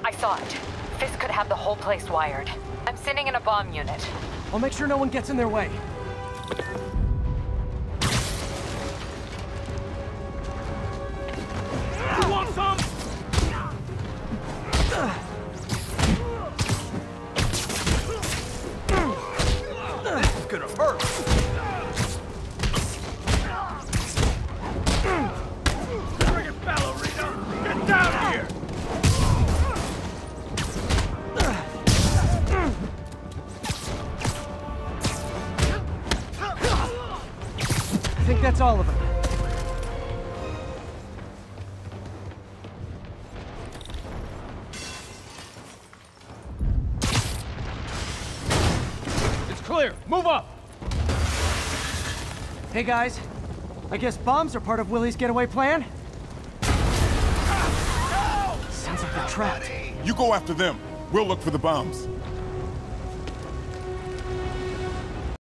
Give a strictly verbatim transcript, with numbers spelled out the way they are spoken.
I saw it. Fisk could have the whole place wired. I'm sending in a bomb unit. I'll make sure no one gets in their way. You want some? This is gonna hurt. Bring it, ballerina! Get down here! I think that's all of them. It's clear. Move up! Hey guys, I guess bombs are part of Willie's getaway plan? Sounds like they're trapped. You go after them. We'll look for the bombs.